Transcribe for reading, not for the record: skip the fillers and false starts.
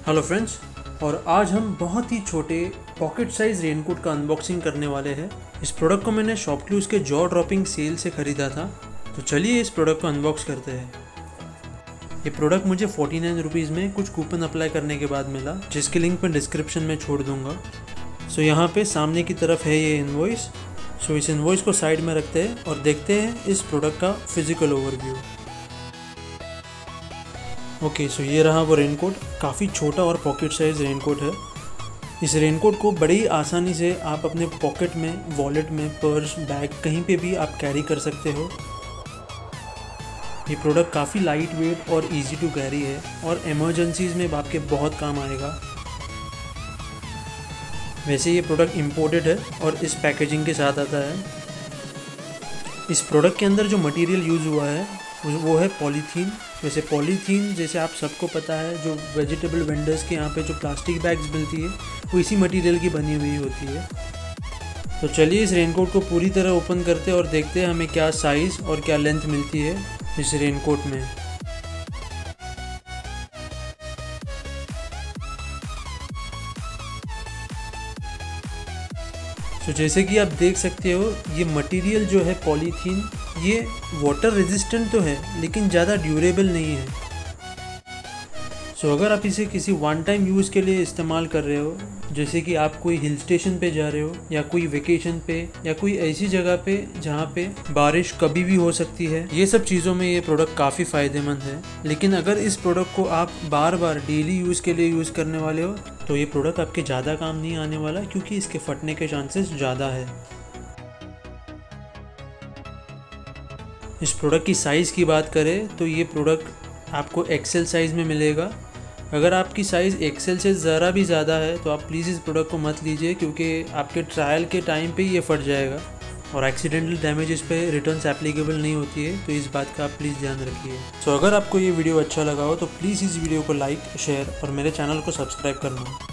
Hello friends, और आज हम बहुत ही छोटे पॉकेट साइज़ रेनकोट का अनबॉक्सिंग करने वाले हैं। इस प्रोडक्ट को मैंने शॉपक्लूज़ के जॉ ड्रॉपिंग सेल से ख़रीदा था। तो चलिए इस प्रोडक्ट को अनबॉक्स करते हैं। ये प्रोडक्ट मुझे 49 रुपीज़ में कुछ कूपन अप्लाई करने के बाद मिला, जिसकी लिंक मैं डिस्क्रिप्शन में छोड़ दूँगा। सो यहाँ पे सामने की तरफ है ये इनवॉइस। सो इस इनवॉइस को साइड में रखते हैं और देखते हैं इस प्रोडक्ट का फिजिकल ओवरव्यू। ओके, सो ये रहा वो रेनकोट। काफ़ी छोटा और पॉकेट साइज़ रेनकोट है। इस रेनकोट को बड़ी आसानी से आप अपने पॉकेट में, वॉलेट में, पर्स, बैग कहीं पे भी आप कैरी कर सकते हो। ये प्रोडक्ट काफ़ी लाइट वेट और इजी टू कैरी है और इमरजेंसीज़ में आपके बहुत काम आएगा। वैसे ये प्रोडक्ट इम्पोर्टेड है और इस पैकेजिंग के साथ आता है। इस प्रोडक्ट के अंदर जो मटेरियल यूज़ हुआ है वो है पॉलीथीन। वैसे पॉलीथीन, जैसे आप सबको पता है, जो वेजिटेबल वेंडर्स के यहाँ पे जो प्लास्टिक बैग्स मिलती है वो इसी मटेरियल की बनी हुई होती है। तो चलिए इस रेनकोट को पूरी तरह ओपन करते हैं और देखते हैं हमें क्या साइज़ और क्या लेंथ मिलती है इस रेनकोट में। तो जैसे कि आप देख सकते हो, ये मटेरियल जो है पॉलीथीन, ये वाटर रेजिस्टेंट तो है लेकिन ज़्यादा ड्यूरेबल नहीं है। सो अगर आप इसे किसी वन टाइम यूज़ के लिए इस्तेमाल कर रहे हो, जैसे कि आप कोई हिल स्टेशन पे जा रहे हो या कोई वेकेशन पे या कोई ऐसी जगह पे जहाँ पे बारिश कभी भी हो सकती है, ये सब चीज़ों में ये प्रोडक्ट काफ़ी फ़ायदेमंद है। लेकिन अगर इस प्रोडक्ट को आप बार बार डेली यूज़ के लिए यूज़ करने वाले हो तो ये प्रोडक्ट आपके ज़्यादा काम नहीं आने वाला, क्योंकि इसके फटने के चांसेस ज़्यादा है। इस प्रोडक्ट की साइज़ की बात करें तो ये प्रोडक्ट आपको एक्सेल साइज़ में मिलेगा। अगर आपकी साइज़ एक्सेल से ज़रा भी ज़्यादा है तो आप प्लीज़ इस प्रोडक्ट को मत लीजिए, क्योंकि आपके ट्रायल के टाइम पे ये फट जाएगा और एक्सीडेंटल डैमेज इस पर रिटर्न्स एप्लीकेबल नहीं होती है। तो इस बात का आप प्लीज़ ध्यान रखिए। सो अगर आपको ये वीडियो अच्छा लगा हो तो प्लीज़ इस वीडियो को लाइक, शेयर और मेरे चैनल को सब्सक्राइब करना।